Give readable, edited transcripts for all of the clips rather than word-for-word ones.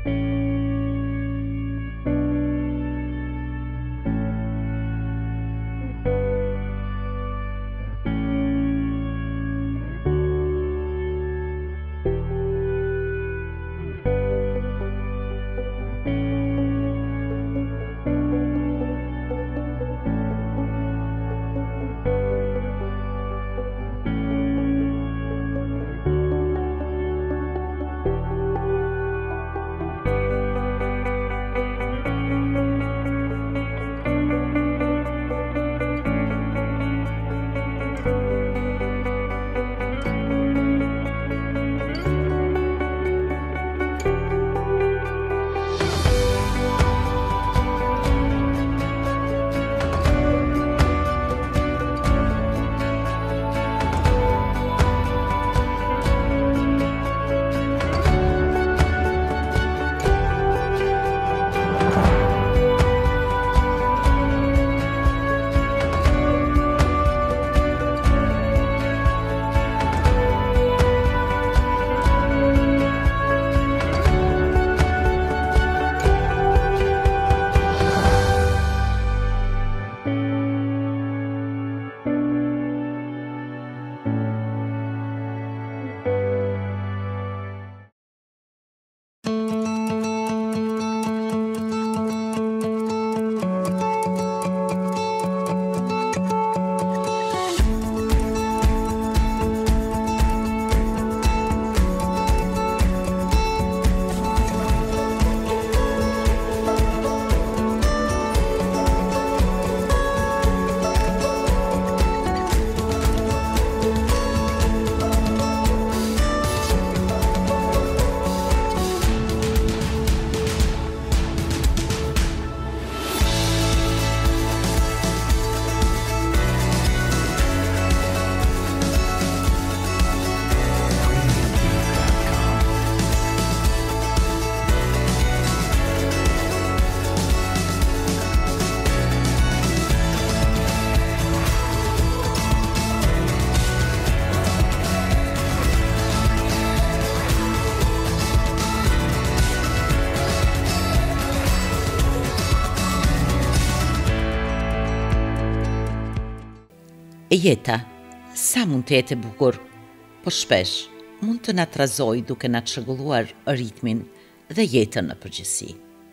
E jeta, sa mund të jetë e bukur, por shpesh mund të na trazoj duke na çrregulluar ritmin dhe jetën në përgjithësi.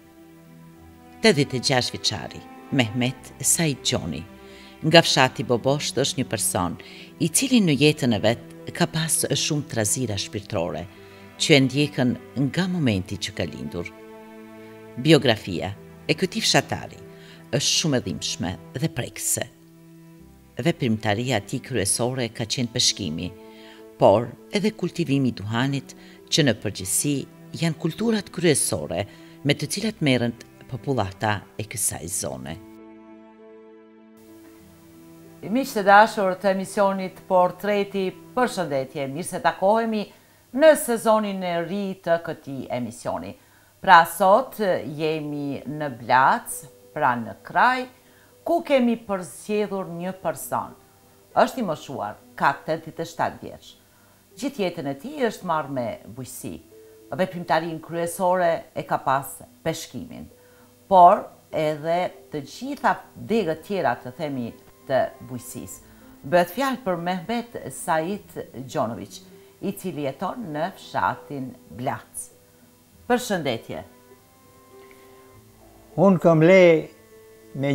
86 vjeçari Mehmet Said Gjoni nga fshati Bobosht është një person i cili në jetën e vet ka pas shumë trazira shpirtërore që e ndjekën nga momenti që ka lindur. Biografia e këtij fshatari është shumë e dhimbshme dhe prekëse. Veprimtaria e tij kryesore ka qenë peshkimi, por edhe kultivimi i duhanit, që në përgjithësi janë kulturat kryesore me të cilat merren popullata e kësaj zone. Miq të dashur të emisionit Portreti, përshëndetje, mirë se takohemi në sezonin e ri të këtij emisioni. Pra sot jemi në Blac, pra në kraj, ku kemi përzgjedhur një person. Është i moshuar, ka 87 vjeç. Gjithë jetën e tij është marrë me bujqësi. Veprimtarinë kryesore e ka pas peshkimin, por edhe të gjitha degët tjera të themi të bujqësisë. Bëhet fjalë për Mehmet Said Gjonović, i cili jeton në fshatin Blac. Përshëndetje. Unë kam le me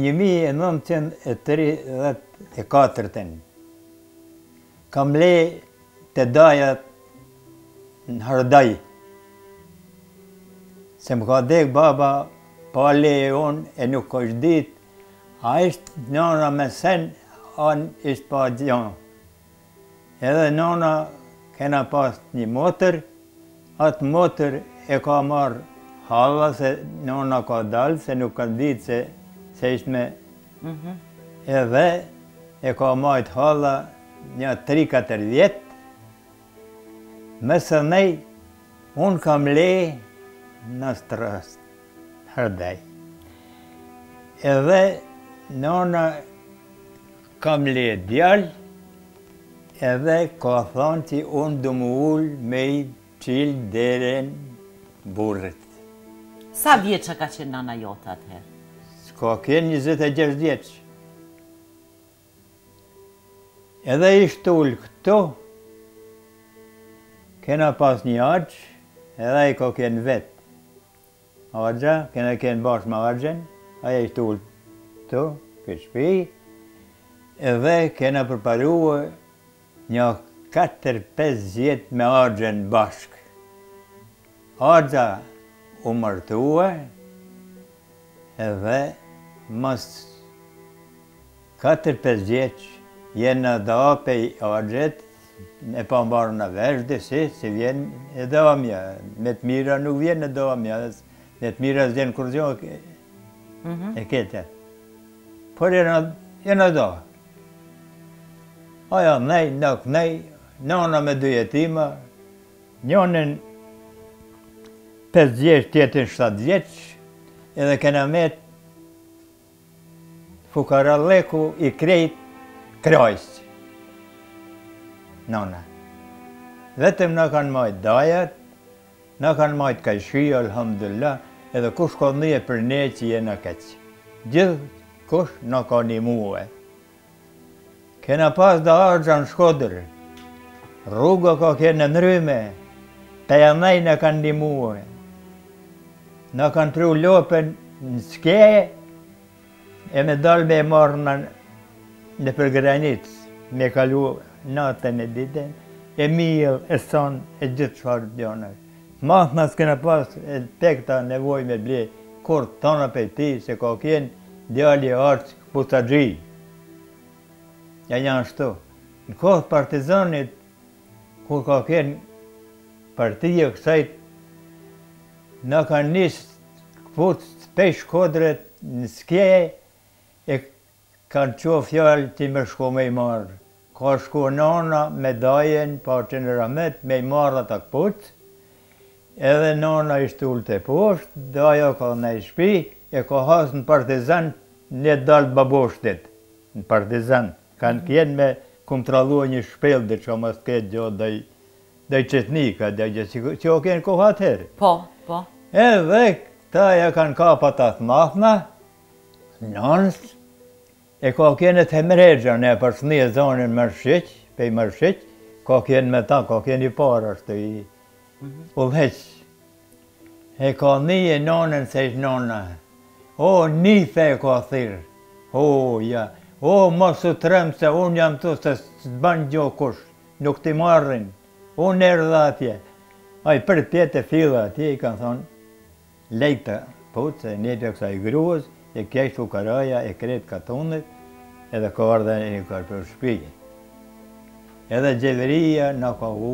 1934. Kam le të dajat në Hardaj. Se më ka dek baba, pa le e unë e nuk është dit, a ishtë nana me sen, anë ishtë pa gjanë. Edhe nana kena pas një motër, atë motër e ka marrë halla se nana ka dalë, se nuk ka ditë se ishtë me. Edhe e ka majtë halla një 3-4 vjetë. Mësë nej, unë kam le në strast, Hardaj. Edhe nana kam le djallë, edhe ka thonë që unë du më ullë me i qilë deren burët. Sa vjeqa ka qenë nana jote atëherë? S'ka kënë 26 vjeç. Edhe ishtë ullë këto, kena pas një aqë, edhe i ka kënë vetë. Agja, kena kënë bashkë me agjen, aja ishtë ullë këto, këtë shpi, edhe kena përparua një 4-5 vjetë me agjen bashkë. Agja u martua, edhe mas 4-5 vjeç jenë da pej agjet, e pa mbarë në vesh si vjen e damja. Me të mira nuk vjen e damja, me të mira s'vjen kur gjo e kete. Por jenë da. Aja nej, nuk nej, nana me 2 jetima, njonën 5 vjeç, tjetën 7 vjeç, edhe kena met fukaralleku i krejt krajsë. Nona. Vetëm në kanë majtë dajat, në kanë majtë kajshia, alhamdulillah, edhe kush ka dhije për ne që jena keqë. Gjithë kush në ka një muë. Kena pas da argja në Shkodër, rruga ka kene nryme, të janaj në kanë një muë. Në kanë tru lopen në skeje, e me dalë me marrë në për granicë, me kalu natën e ditën, e mijëll, e son, e gjithë çfarë djonër. Math në s'kena pas e pekta nevoj me ble, kur tona për ti, se ka kjenë djali artë pusagji. Ja janë shtu. Në kohë partizanit, kur ka kjenë partije kësajt, në kanë njësë këput pej Shkodret në skje, e kanë qo fjallë që me shko me i marrë. Ka shku nana me dajen, pa që në ramet, me i marrë ata këput, edhe nana ishte ullë të poshtë, daja ka në i shpi, e ka hasë në partizan, një dalë baboshtit, në partizan. Kanë kjenë me kumtralua një shpel, dhe që mas këtë gjotë dhe i qetnika, dhe që o kjenë kohë atëherë. Po. Edhe këta ja kanë kapat atë mathna, nanës, e ka kjenë të hemregja në e përsni e zonën Mërshqyq, pej Mërshqyq, ka kjenë me ta, ka kjenë i parë është i ullheq. E ka një e nanën se ishë nana, o, një fe ka thirë, o, mos u tremë se unë jam tu se s'ban gjo kush, nuk t'i marrin, unë erdha atje. Aj për pjetë e fila atje i kanë thonë, lejtë putë, se njëtë e kësa i gruës, e kjeshtë fukaraja, e kretë katonit, edhe ka ardhe një kërë për shpije. Edhe gjeveria në ka u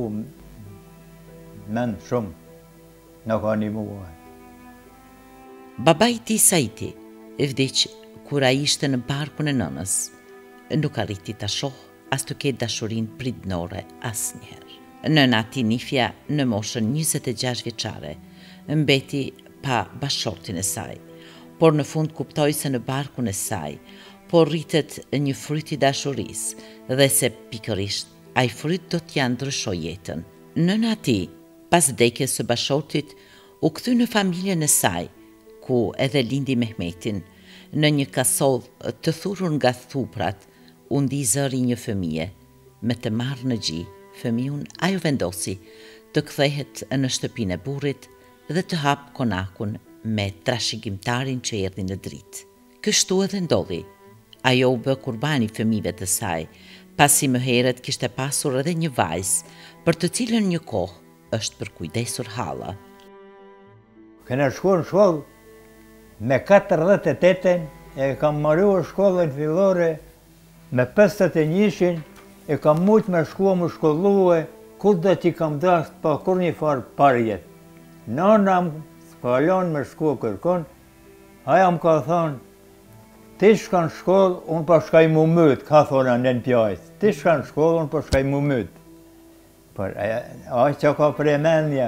mend shumë, në ka një mua. Baba i ti Saiti vdiq kur a ishte në barkun e nënës. Nuk arriti ta shohë as të ketë dashurin pritnore asnjëherë. Nëna ti Nifja në moshën 26 vjeçare, mbeti pa bashortin e saj, por në fund kuptoi se në barkun e saj, por rritet një fryt i dashurisë dhe se pikërisht ai fryt do t'ja ndryshoj jetën. Nëna ti, pas vdekjes së bashortit, u kthy në familjen e saj, ku edhe lindi Mehmetin, në një kasodh të thurur nga thuprat, u ndi zëri një fëmije, me të marrë në gji, fëmijun ajo vendosi të kthehet në shtëpinë e burrit dhe të hap konakun me trashëgimtarin që erdhi në dritë. Kështu edhe ndodhi. Ajo u bë kurbani fëmijëve të saj, pasi më herët kishte pasur edhe një vajzë, për të cilën një kohë është përkujdesur halla. Kena shku në shkollë me 48, e kam marruar shkollën fillore me 51, e kam mujtë me shku më shkollue, kur dhe që kam dashtë pa kur një farë parjet. Nana s'palon me shku kërkon, aja më ka thonë, ti shka në shkollë, unë pa shkaj mu mytë, ka thona në pjajtë. Ti shka në shkollë, unë pa shkaj mu mytë. Por aja që ka premendja,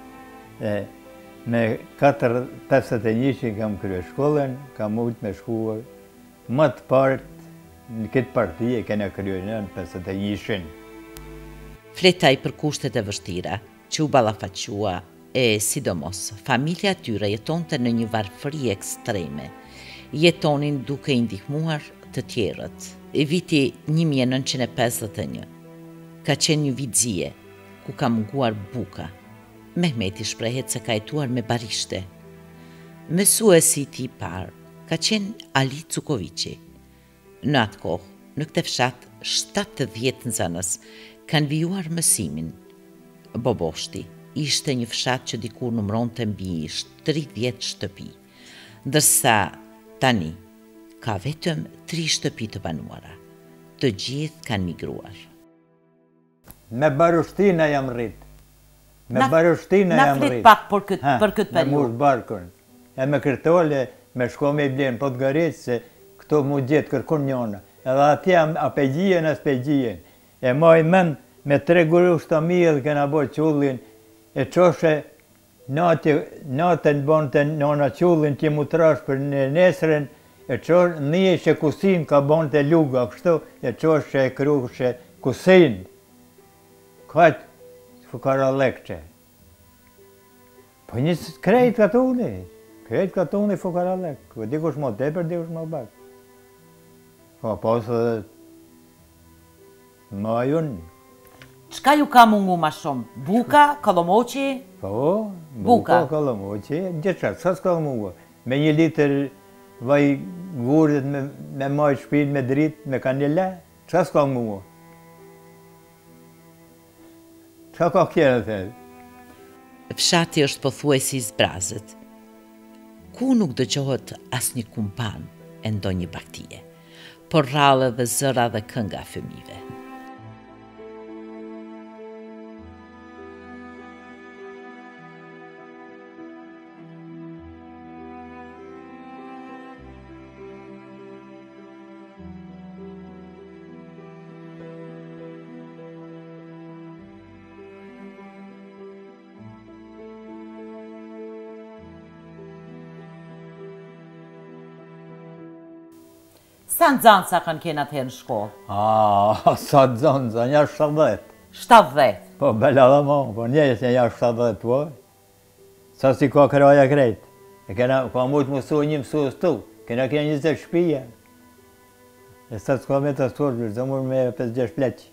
me 4-51 kam krye shkollën, kam mujtë me shkuar, më të partë, në këtë partije kena krye në 51. Fletaj për kushtet e vështira, që u ballafaqua e sidomos, familja atyre jetonte në një varfëri ekstreme, jetonin duke i ndihmuar të tjerët. I viti 1951 ka qenë një vit zije, ku ka munguar buka. Mehmeti shprehet se ka jetuar me barishte. Mësuesi i tij parë ka qenë Ali Cukoviqi. Në atë kohë, në këtë fshat, 70 nxënës kanë vijuar mësimin. Boboshti ishte një fshat që dikur numëronte mbi 30 shtëpi, ndërsa tani ka vetëm 3 shtëpi të banuara. Të gjithë kanë migruar. Me barushtina jam rrit. Me barushtina jam rrit. Na flit pak për këtë periudhë. Me mush barkën. E me kërtole, me shko me i blenë Podgoricë, se këto mu gjithë kërkun njona. Edhe ati apegjijen e spegjijen. E maj men me 3 grusht të mjëllë kena bo qullin, e qoshe natën bon të nona qullin që mu trash për në nesren, e qoshe një që kusin ka bon të luga, kështu, e qoshe e krushe kusin. Kajtë fukara lekqe. Po një krejt katuni. Krejt katuni fukara lek. Dikush më tepër, dikush më bak. Ka pasë dhe ma junë. Çka ju ka mungu ma shumë? Buka, kollomoqi? Po, buka, kollomoqi, gjithë qatë, sa s'ka mungu. Me 1 litër vaj gurit me majt shpin me drit, me kanile, qa s'ka mungu? Qa ka kjene të edhe? Fshati është pothuajsi i zbrazët, ku nuk dëgjohet asnjë kumpan e ndonjë baktie, por rrallë dhe zëra dhe kënga fëmijëve. Sa nxansa kanë kena atëherë në shkollë? Sa nxansa, një 70. 70? Po, bella dhe mo, po njës një 70, po. Sa si ka kraja krejt. E kena, ka mujtë mësu një mësues tu. Kena 20 shpija. E sa s'ka me të storë, zëmur me 5-6 pleqë.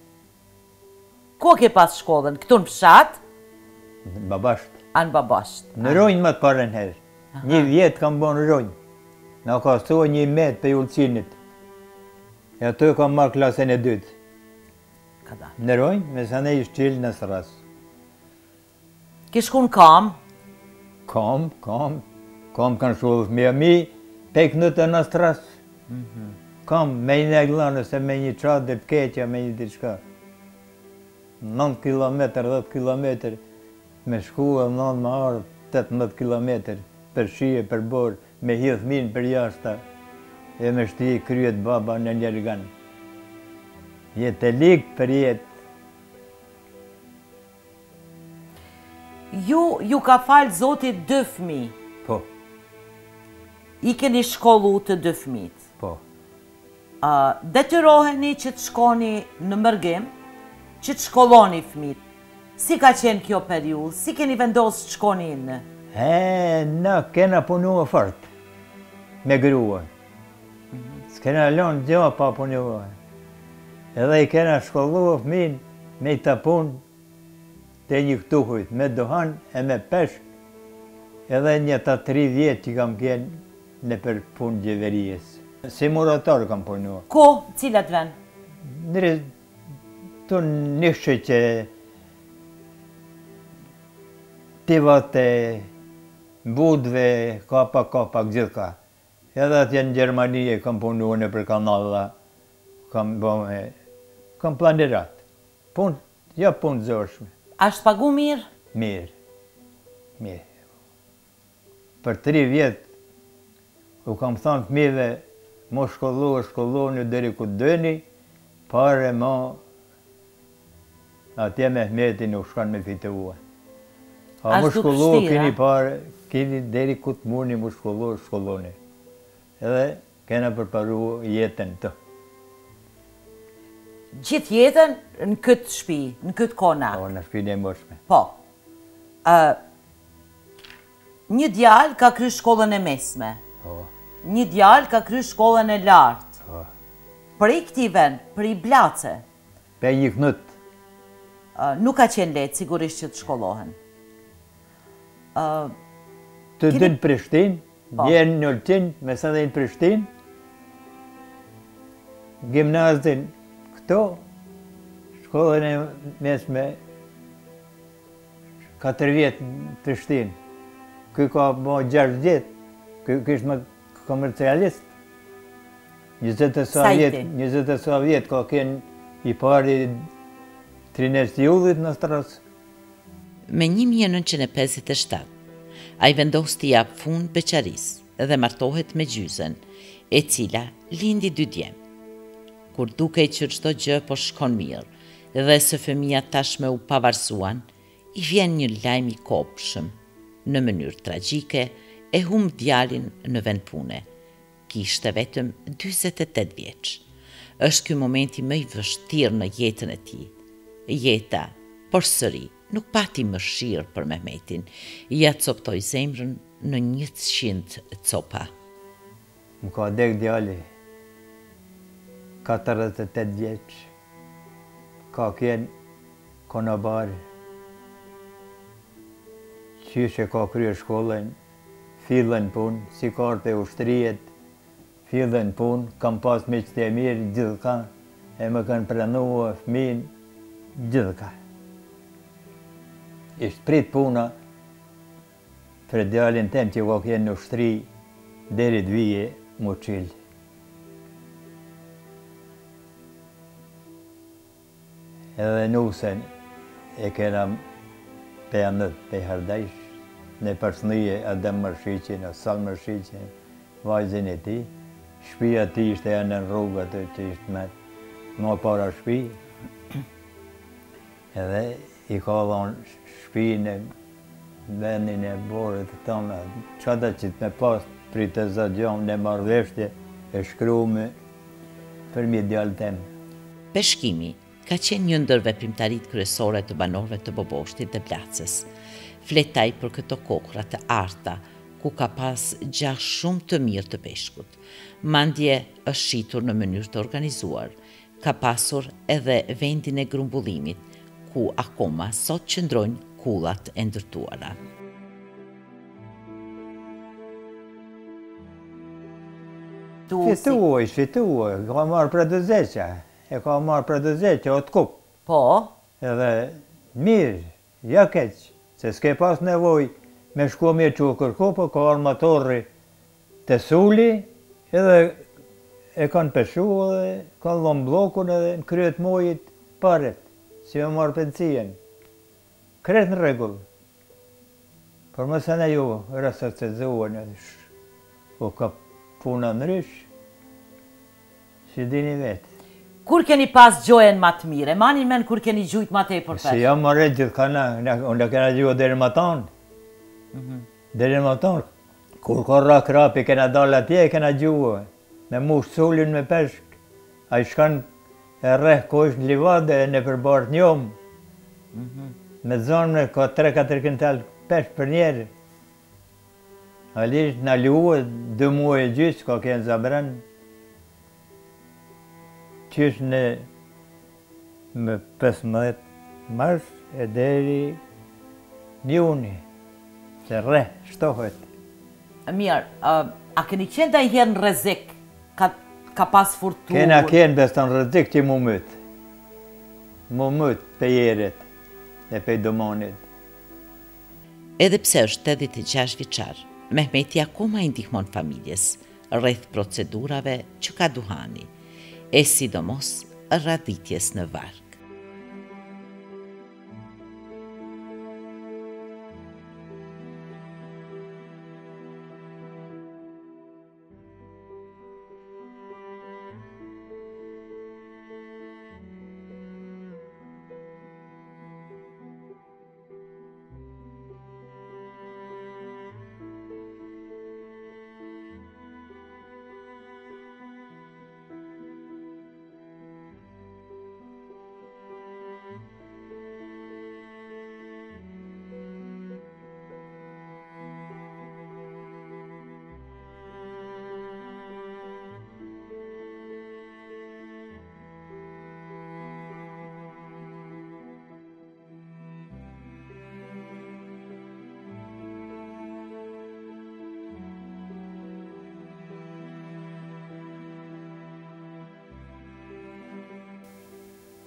Ko ke pas shkollën? Këtu në fshat? Në babasht. Në babasht. Në Ronjë më të parën herë. 1 vjetë kam bo në Ronjë. Në ka sua 1 met për ullëcinit. E ato kam marrë klasën e 2. Në Ronjë, me sa ne ishtë qilë në sras. Ke shku në kam? Kam kanë shkollë fëmija mi, pek në të në sras. Kam me një neglanë, se me një qatë dhe pëkeqja, me një diçka. 9 kilometr, 10 kilometr, me shku e 9 më ardhë, 18 kilometr, për shije, për borë, me hidhë minë për jashta, e me shti kryet baba në njergan. Jetë e likë për jetë. Ju ka falë Zotit 2 fëmi. Po. I keni shkollu të 2 fëmit. Po. Detyroheni që të shkoni në mërgim, që të shkolloni fëmit. Si ka qenë kjo periudhë? Si keni vendosë të shkoni në? Na kena punu e fort, me grua. S'kena lonë gjo pa punu e. Edhe i kena shkollu e fëmin me i tapun të një këtuhujt, me duhan e me peshk. Edhe një ta 3 vjetë që kam kjenë në për punë gjeverijes. Si murator kam punu. Ko? Cilat ven? Nërë të nishë që tivate, budve, kapa, gjithë ka. Edhe atje në Gjermanie kam punu në për kanalla, kam planirat. Punë zërshme. Ashtë pagu mirë? Mirë. Për 3 vjetë, u kam thonë fëmijëve, mo shkollu në deri ku dëni, pare mo, atje me Mehmetin u shkan me fitua. A mu shkollu, kini pare, kini deri ku të muni mu shkolluni. Edhe kena përparu jetën të. Gjithë jetën në këtë shpi, në këtë kona? Po, në shpinë e mëshme. Po. Një djalë ka kry shkollën e mesme. Po, Një djalë ka kry shkollën e lartë. po. Për i këti vend, për i Blace, Pe një knut. nuk ka qenë letë sigurisht që të shkollohen. Të dy në Prishtinë, Po. vjen në Ulqin, me sa dhe në Prishtinë, gimnazin këto, shkollën e mesme, 4 vjetë në Prishtinë. Ky ka bo 6 vjetë, ky ishte më komercialist. 20 e sa vjetë ka kënë i pari Trines Jullit në strasë. Me 1957, a i vendos t'i jap fund beqaris dhe martohet me gjyzen, e cila lindi 2 djem. Kur duke që çdo gjë po shkon mirë dhe se fëmija tashme u pavarësuan, i vjen një lajm i kopshëm. Në mënyrë tragjike, e humb djalin në vend pune. Kishte vetëm 48 vjeç. Është ky momenti më i vështirë në jetën e tij. Jeta, përsëri, nuk pati mëshirë për Mehmetin, ja coptoi zemrën në 100 copa. Më ka dek djali, 48 vjeç, ka kjenë konobar, qyshe ka kryer shkollën, fillën punë, si karte ushtrijet, fillën punë, kam pas miqtë e mirë, gjithka, e më kanë pranua fëmin, gjithka. Ishtë prit puna për djalin tem që ka kjenë në ushtri, deri të vije mu qilë. Edhe nusen e kena pëjandët pe hardajsh, në përsnije Adem Mërshiqin, Sal Mërshiqin, vajzin e ti. Shpia ti ishte janë në rrugët që ishte më para shpi. Edhe i ka dhonë shpinë në vendin e borët të tonë. Qata që të me pas për të zëgjon në marrëveshje e shkrume për mi djallë temë. Peshkimi ka qenë një ndër veprimtaritë kryesore të banorëve të Boboshtit dhe Blacës. Fletaj për këto kokra të arta, ku ka pas gjash shumë të mirë të peshkut. Mandje është shitur në mënyrë të organizuar. Ka pasur edhe vendin e grumbullimit, ku akoma sot qëndrojnë kullat e ndërtuara. Fituoj, ka marrë për të zeqa, e ka marrë për të zeqa, o të kup. Po, Edhe mirë, ja keq, se s'ke pas nevoj me shku me që kërku, po ka armatorri të suli, edhe e kanë peshu edhe kanë dhënë blokun edhe në kryet mojit paret, si me marrë pensijen. Kret në regull. Por më se ne ju rësërcezuan edhe ku ka puna në rysh, që dini vetë. kur keni pas gjojen ma të mire? Manin men kur keni gjujt ma te për Si pesh? jam marrë gjithë kana, unë kena gjua deri më tonë. Deri më tonë. Kur ka rak rapi, kena dalë atje, kena gjua. Me mush sulin me peshk. A i shkan e rreh kosh në livade e në përbart njom. Me zonë me ka 3-4 kintal peshk për njerë. Alisht në luë 2 muaj e gjysë, ka kënë zabran. Qysh në me 15 mars e deri njuni, se rre, shtohet. Mirë, a keni qenë da i herë në rezik? Ka pas furtur? Kena kënë bestan rëzik që mu mëtë. Mu mëtë pe jeret e pe domonit. Edhe pse është 86 vjeçar, Mehmeti akoma i ndihmon familjes rreth procedurave që ka duhani, e sidomos radhitjes në varg.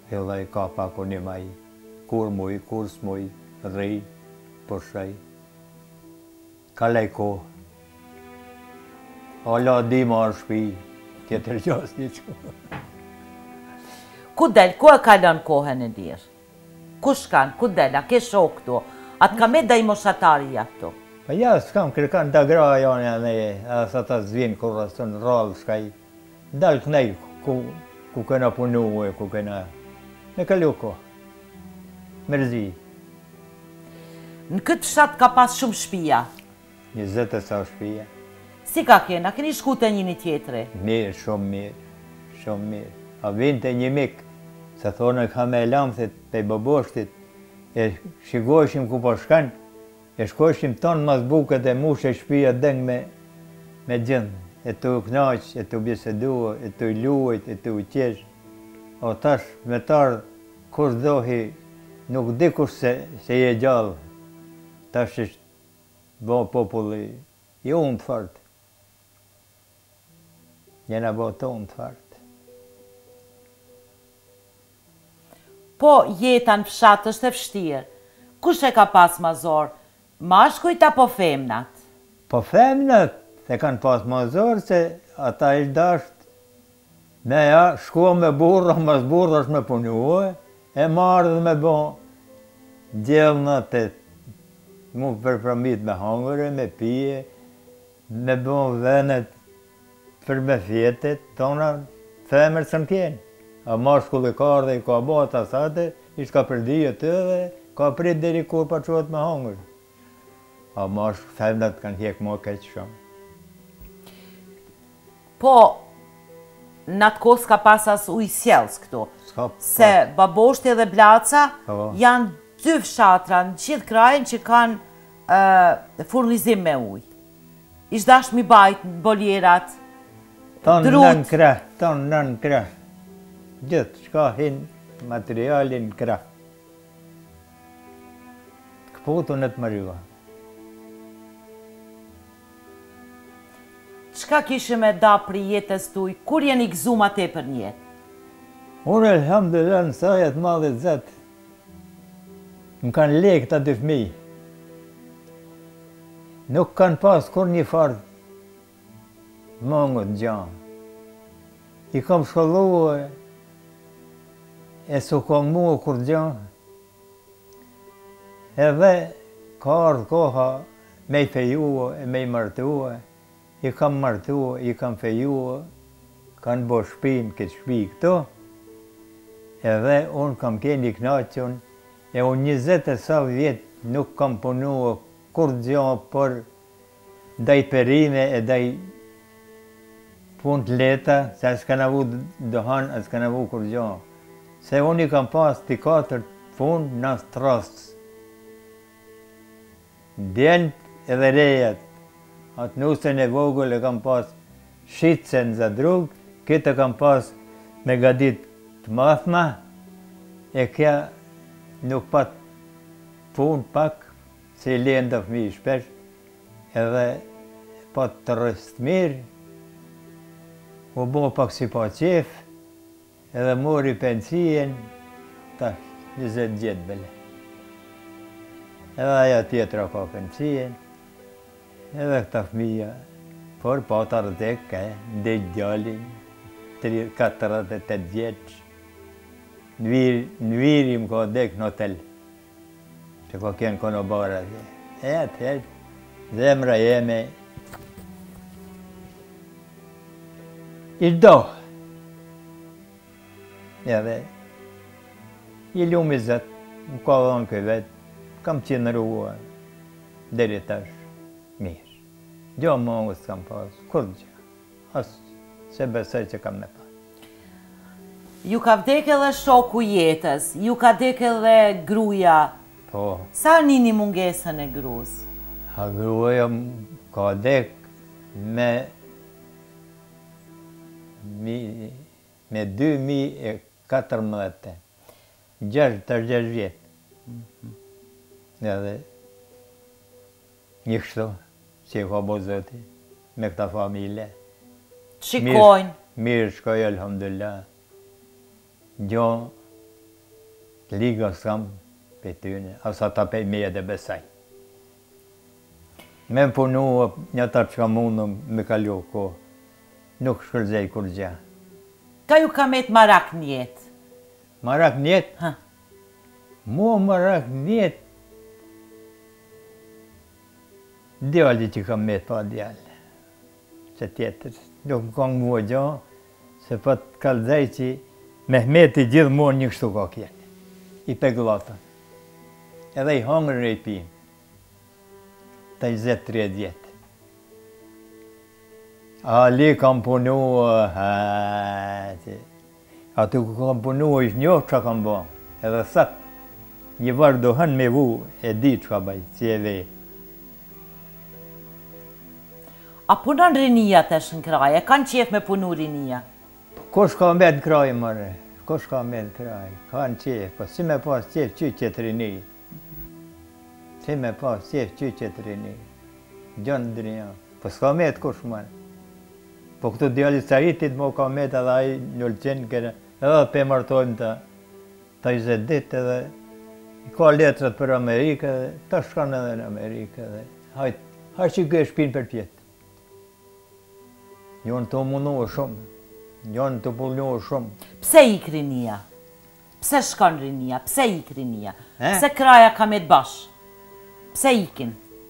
Edhe I ka pak unë maj, kur muj, kur s'muj, rri, përshaj. Ka lej kohë. Ala di marë shpi, tjetër gjas një që. Ku del, ku e kalon kohën e dirë? Ku shkan, ku del, a ke shok këtu? A të ka me da I moshatari ja këtu? Pa ja, s'kam kërkan të gra janë janë e, edhe sa ta zvin kur rastën rrallë shkaj. Dalë kënej ku këna punu e ku këna. Me kalu ko. Mërzi. Në këtë fshat ka pas shumë shpia. 20 e sa shpia. Si ka kena, keni shku të njëni tjetëri? Mirë, shumë mirë, shumë mirë. A vinte një mik, se thonë ka me lamthit pe baboshtit, e shikoshim ku po shkan, e shkoshim tonë mas buket e mushe shpia dëng me gjëndë, e të knaq, e të bisedua, e të luajt, e të uqesh. O tash, me tarë, kur dohi, nuk di kush se je gjallë. Tash ishtë bo populli, jo unë të fartë. Jena bo të unë të fartë. Po jeta në fshat është e vështirë. Kush e ka pas mazor? Mashkujt apo femnat? Po femnat e kanë pas mazor se ata ishtë dasht. Me ja, shkua me burra, mas burra është me punue, e marrë dhe me bo gjellnat e mu përpramit me hangëre, me pije, me bo venet për me fjetet, tona femër së në kjenë. A mashkulli ka ardhe I ka bat asate, ishtë ka përdije të dhe, ka prit deri kur pa qohet me hangër. A femnat kanë hjek më keq shumë. Po, në atë kohë s'ka pas as ujë sjellës këtu. Se baboshti dhe Blaca janë 2 fshatra në gjithë krajin që kanë furnizim me ujë. Ishtë dash mi bajt në boljerat, drut. Tonë nën krah. Gjithë shka hinë materialin krah. Këputu në të mëryva. Qka kishë me da për jetës tuj? Kur jeni gëzu ma te për një jetë? Unë elhamdulillah në sajat madhët zetë. Më kanë lekë të 2 fëmij. Nuk kanë pas kur një farë mangët gjanë. I kam shkollu e su kam mua kur gjanë. Edhe ka ardhë koha me I fejua e me I martua. I kam martua, I kam fejua, kanë bo shpinë këtë shpi këto. Edhe unë kam keni knaqën, e unë 20 e sa vjetë nuk kam punua kur gjanë për daj perime e daj punë të leta, se s'kan avu dohan, s'kan avu kur gjanë. Se unë I kam pas të 4 punë në strasë. Djent edhe rejat. Atë nusën e vogël e kam pas shitse në zadrug, këtë kam pas me gadit të mathma, e kja nuk pat pun pak, se I lejnë të fëmi shpesh, edhe pat të rëstë mirë, u bo pak si pa qef, edhe mori pensien, ta 20 gjetë bele. Edhe aja tjetra ka pensien, edhe këta fëmija, por patar dhek, ndek gjallin, 48 vjeç. Në viri më ka dhek në hotel, që ka kjenë kono bara. E atëherë, zemra jeme, I do. Edhe, I lumi zëtë, më ka dhënë këj vetë, kam qenë rrua, deri tash, mirë. Gjo mongës kam pas, kur gjë, asë se besoj që kam me pas. Ju ka vdek edhe shoku jetës, ju ka vdek edhe gruja. Po. Sa nini mungesën e grus? A gruja ka vdek me 2014, 6 vjetë. Edhe një kështu, që ka bo zoti, me këta familje. Shikojnë. Mirë shkoj, alhamdulillah. Gjo Liga s'kam për tyne, asa ta për me dhe besaj. Me më punu një ta që ka mundëm me kalu ko, nuk shkërzej kur gjë. Ka ju kamet marak njetë? Marak njetë? Mua marak njetë, djalli që kam metë pa djallë. Se tjetër, nuk më kanë mua gjo, se pa të kalzej që Mehmeti gjithmonë një kështu ka kjetë, i peglatën. Edhe i hangër e i pinë, të 23 vjetë. Ali kam punu, aty ku kam punu ishtë njohë që kam ba, edhe thët, një varë dohen me vu, e di që ka baj, si e vej. A punon rinia të shë në kraj, e kanë qef me punu rinia? Kosh ka me në kraj, mërë, kosh ka me në kraj, kanë qef, po si me pas qef që qëtë rini. Si me pas qef që qëtë rini. Gjonë drinja, po s'ka me të kosh mërë. Po këtu djallit saritit mo ka me të edhe aj njëllë qenë kërë, edhe pe martojmë të 20 ditë edhe i ka letrat për Amerikë edhe ta shkanë edhe në Amerikë edhe hajtë që gëj shpinë për pjetë. Jonë të mundohë shumë, jonë të pundohë shumë. Pse ik rinia? Pse shkon rinia? Pse ik rinia? Pse kraja ka me të bashkë? Pse ikin?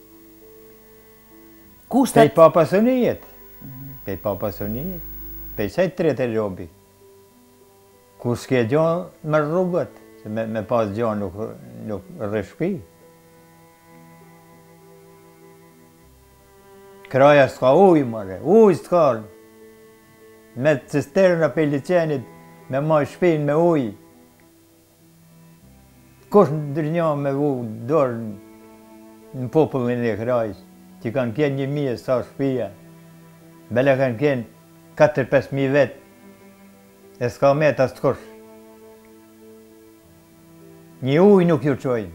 Pej pa pasonijet. Pej pa pasonijet. Pej saj tretë e robi. Kur s'ke gjonë me rrugët, se me pas gjonë nuk rrëshpi. Kraja s'ka ujë, mare, ujë s'ka. Me cisterna për licenit, me ma shpinë me ujë. Kush në dërnja me vu dorë në popullin e krajës, që kanë kjenë 1.000 sa shpia, bele kanë kjenë 4-5.000 vetë, e s'ka me të asë kush. Një ujë nuk ju qojnë.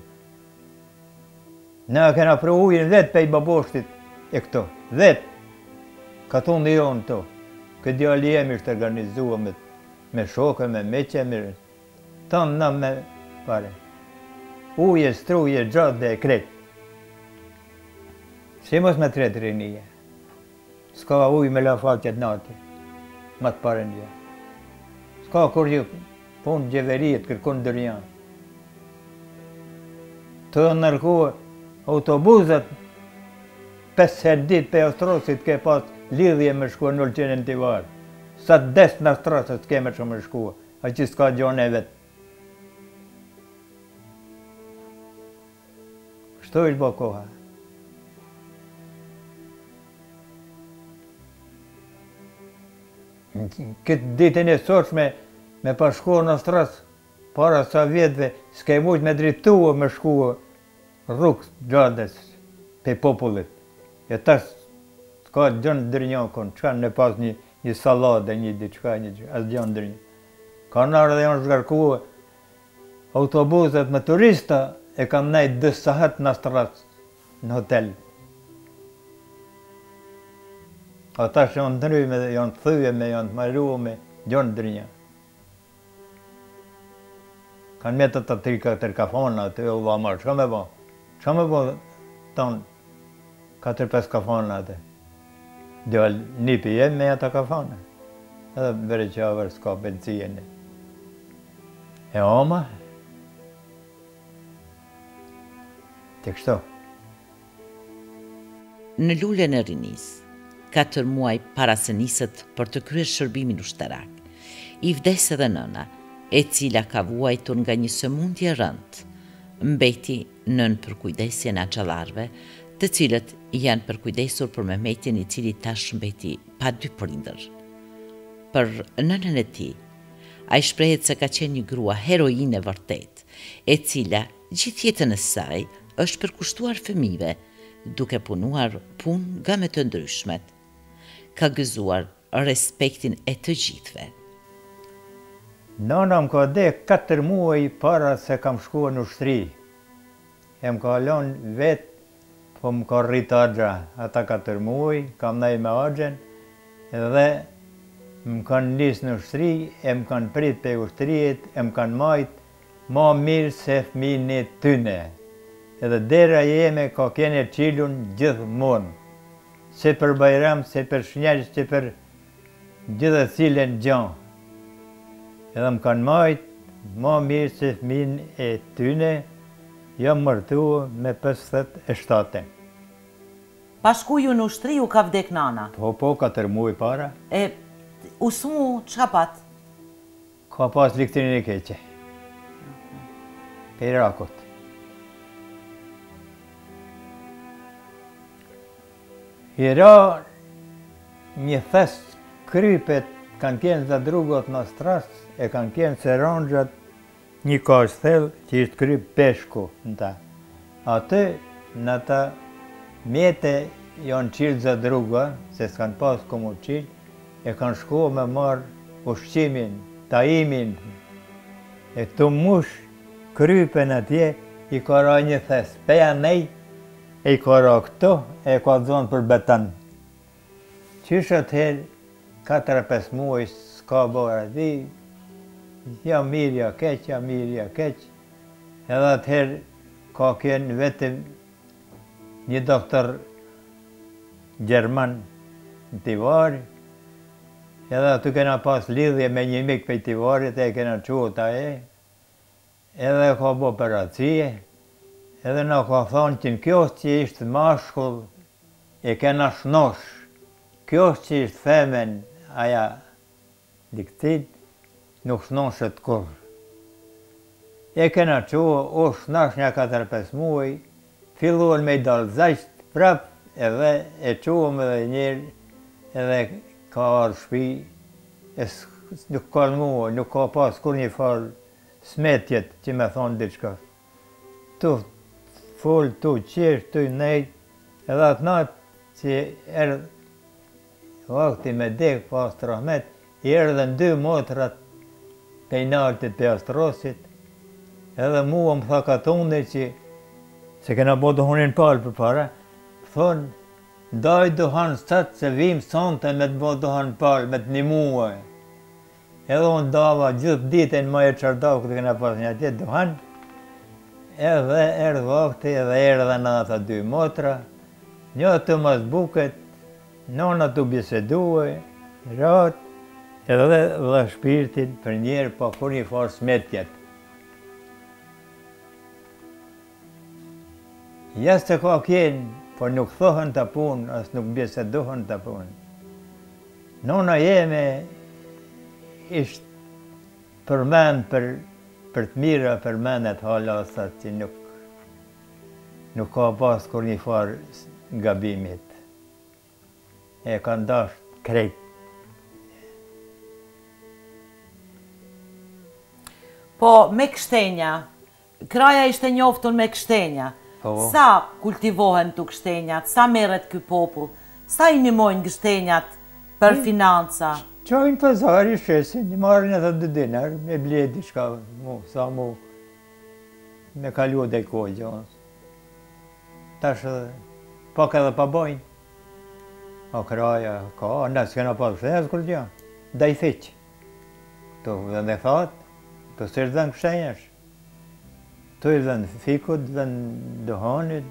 Ne kena për ujën vetë pe i baboshtit e këto, vetë. Ka thonë dhe jonë to. Këtë djalli jemi është organizua me shokë, me meqe, tonë në me pare. Uje, struje, gjatë dhe e kretë. Si mos me tretë rinije. S'ka ujë me la falë qëtë nati, ma të pare një. S'ka kur ju punë gjeverijet kërkun dërjanë. Të nërkohë autobuzat 5 herë ditë pe Ostrosit ke pas lidhje me shkua në qenën të varë. Sa të desë në Ostrosët keme që me shkua, a që s'ka gjone e vetë. Kështu ishtë bo koha. Këtë ditën e soshme me pashkua në Ostros, para sa vjetëve, s'ke mujtë me dritua me shkua rrugës gjades pe popullit. E tash s'ka gjënë dërnjakon, që në pas një salade, një diçka, asë gjënë dërnjakon. Ka nërë dhe janë shgarkua autobuset me turista e kanë nejtë 2 sahat në Ostros në hotel. Ata që janë ndryme dhe janë të thyeme, janë të marume, gjënë dërnjakon. Kanë me të 3-4 kafana, të e u marë, që ka me bo? Që me bo tonë 4-5 kafana atë? Djallë nipi jem me ata kafana. Edhe bere qavër s'ka bencijene. E oma? Të kështu. Në lullën e rinis, 4 muaj para se nisët për të kryer shërbimin ushtarak, i vdes edhe nëna, e cila ka vuajtur nga një sëmundje rënd, mbeti nën përkujdesjen e axhallarëve, të cilët janë përkujdesur për Mehmetin i cili tash mbeti pa 2 prindër. Për nënën e tij, ai shprehet se ka qenë një grua heroine vërtet, e cila gjithë jetën e saj është përkushtuar fëmijëve, duke punuar punë nga më të ndryshmet. Ka gëzuar respektin e të gjithëve. Nana më ka dhe 4 muaj para se kam shkuar në ushtri. E më ka lënë vetë, po më ka rritë agja ata 4 muaj, kam nej me agjen, edhe më kanë nisë në ushtri, e më kanë prit pe ushtrijet, e më kanë majtë ma mirë se fëmijën e tyne. Edhe dera jeme ka kene qilun gjithmonë. Se për Bajram, se për Shnjel, se për gjithë cilën gjanë. Edhe më kanë majtë ma mirë se fëmijën e tyne, jam mërtua me 57. Pashku ju në ushtri u ka vdek nana? Po, 4 muaj para. Usmu, qka pat? Ka pas liktrin e keqe. Pe Irakut. Ira një thes krypet kanë kjenë zadrugot në stras, e kanë kjenë se ranxhat një kash thellë që ishtë kryp peshku në ta. Atë në ta mjete janë qilë zadruga, se s'kanë pas komu qilë, e kanë shku me marë ushqimin, taimin, e të mush krypen atje, i ka ra një thes, peja nej, e i ka ra këto, e ka zonë për beton. Qysh atëherë, 4-5 muaj s'ka bërë ati, ja mirë, ja keq, ja mirë, ja keq. Edhe atëherë ka kënë vetëm një doktor Gjerman në Tivari, edhe aty kena pas lidhje me një mik për Tivarit, e kena quët aje, edhe ka bo operacije, edhe na ka thonë që në kjo që ishtë mashkull, e kena shnosh, kjo që ishtë femen, aja diktit, nuk shnoshet kur. E kena quë, o shnash një 4-5 muaj, filluan me i dalë zajsht prap, edhe e quëm edhe njërë, edhe ka arë shpi, nuk ka mua, nuk ka pas kur një farë smetjet që me thonë diçka. Tu full, tu qesh, tu nejt, edhe atë natë që erdhë vakti me dek pas të rahmet, i erdhen 2 motrat pe i naltit pe astrosit, edhe mua më tha katone që se kena bo duhonin palë për para, thonë, ndaj duhan sëtë se vim sonte me të bo duhan palë, me të një muaj. Edhe unë dava gjithë ditën ma e qardavë këtë kena pas një atjet duhan, edhe erdhë vakti edhe erdhen ata 2 motra, një të mas buket, nona të biseduaj, ratë, edhe dhe shpirtin për njerë pa kur një farë smetjet. Jas të ka kjenë, por nuk thohën të punë, as nuk biseduhën të punë. Nona jeme ishtë përmen për të mira përmenet halasat që nuk ka pas kur një farë gabimit. E ka ndasht krejt. Po, me kështenja, kraja ishte njoftun me kështenja. Sa kultivohen të kështenjat, sa meret ky popull, sa i nimojnë kështenjat për financa? Qojnë pazari shesin, i marrin edhe 2 dinar, me bledi shka, sa mu, me kalu dhe kohë gjonës. Tash pak edhe pa bojnë. A kraja, ka, nësë kena pas kështenjas kur gjë, da i fiqë. Tu dhe me thatë, tu së rëdhen kështenjash. Tu i dhen fikut, dhen duhanit,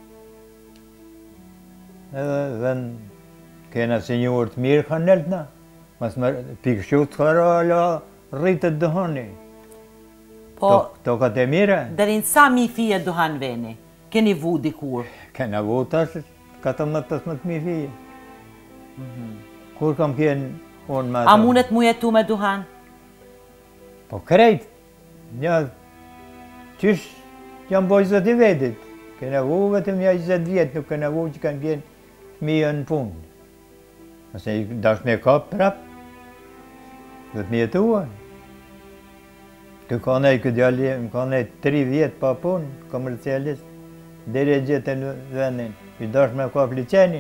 edhe dhen kena si një urtë mirë ka nëllëtna. Mas më pikëshut ka ala rritët duhani. Po, tokat e mire. Derin sa mi fije duhan veni? Keni vu dikur? Kena vu tash 14-15 fije. Kur kam kjenë unë me... A munet mu jetu me duhan? Po krejt, një... Qysh jam boj 20 vetit, kena vu vetëm një 20 vjetë, nuk kena vu që kanë kjenë fëmijën në punë. Nëse i dash me kap prap, dhe të mjetua. Kë ka nej këtë djalli, më ka nej 3 vjetë pa punë, komercialist, deri e gjithë në vendin, i dash me kap licenin.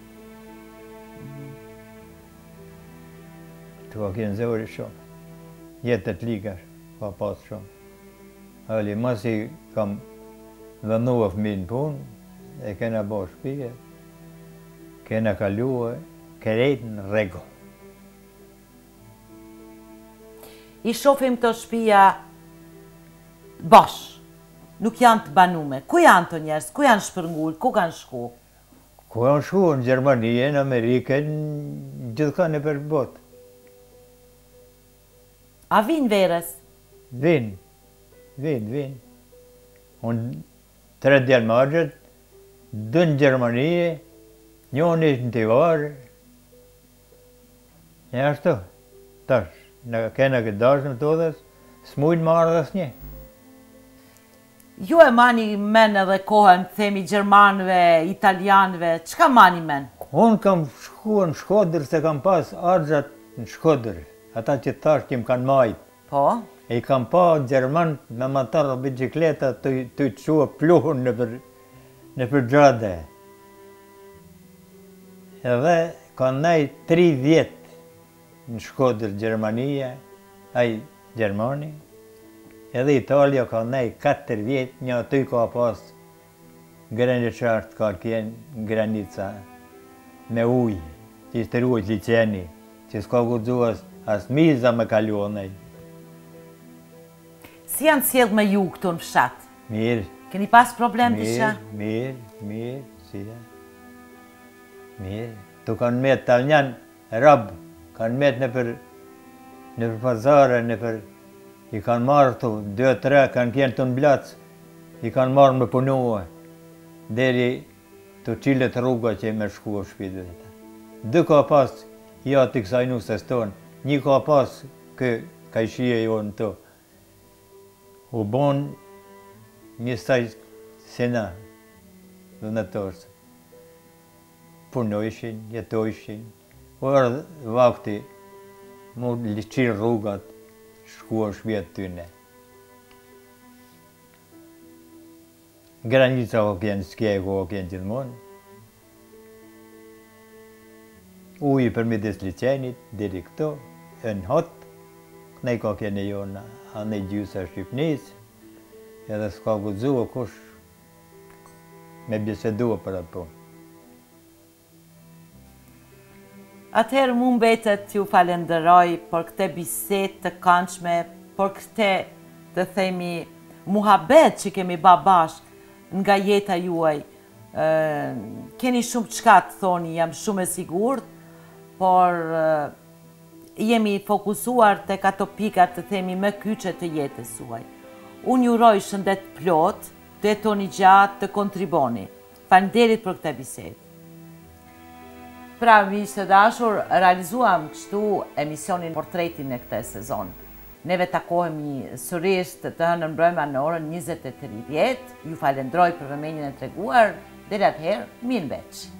Të ka kjenë zëri shumë, jetët ligash, ka pas shumë. Ali, masi kam vënua fëmijën punë, e kena bo shpije, kena kalua, krejt në rregull. I shofim të shpija bosh, nuk janë të banume. Ku janë të njerës? Ku janë shpërngull? Ku kanë shku? Ku janë shku? Në Gjermani, në Amerike, gjithka në për botë. A vinë verës? Vinë. Unë 3 djelmargjët, 2 në Gjermani, njën ishtë në Tivarë. E ashtu, tash, në kena këtë dashë në të odhës, s'mujnë marrë dhe s'nje. Ju e mani men edhe kohën, themi Gjermanëve, Italianëve, qka mani men? Unë kam shku në Shkodër se kam pas argjat në Shkodër, ata që tash që më kanë majtë. Po? E i kam pa Gjermanë me matarë bicikleta të i qua pluhun në për gjade. Edhe ka nej 3 vjetë në Shkodër Gjermania, ai Gjermani, edhe Italia ka nej 4 vjetë, një aty ka pas graniçartë ka kjenë granica me ujë, që ishte ruajt liqeni, që s'ka guxu as miza me kaluanej. Si janë sjellë me ju këtu në fshat? Mirë. Keni pas problem të qa? Mirë, si ja. Mirë. Tu kanë met taljan rabë, kanë met në për pazare, i kanë marrë tu, 2-3 kanë kjenë të në blacë, i kanë marrë me punua, deri të qilet rruga që i me shku o shpitve. 2 ka pas, ja të kësaj nusës tonë, 1 ka pas ka i shie jo në to. U bon një staj sena, dhe në torsë. Punojshin, jetojshin, orë vakti mu liqirë rrugat, shkuar shpjet tyne. Granica o kjenë skjego o kjenë gjithmonë. Uji përmidis liqenit, diri këto, e në hotë, nej ka kjene jona, a nej gjysa Shqipnis, edhe s'ka guxu o kush me bisedua për atë punë. Atëherë mu mbetet ju falenderoj për këte bisedë të këndshme, për këte të themi muhabet që kemi ba bashkë nga jeta juaj. Keni shumë qka të thoni, jam shumë e sigurt, por jemi fokusuar të ato pikat të themi më kyçe të jetës suaj. Unë ju uroj shëndet plot, të jetoni gjatë, të kontriboni. Faleminderit për këtë bisedë. Pra, miq të dashur, realizuam kështu emisionin Portretin e këtë sezon. Neve takohemi sërish të hënën mbrëma në orën 20:30. Ju falenderoj për vëmendjen e treguar. Deri atëherë, mirë mbeq.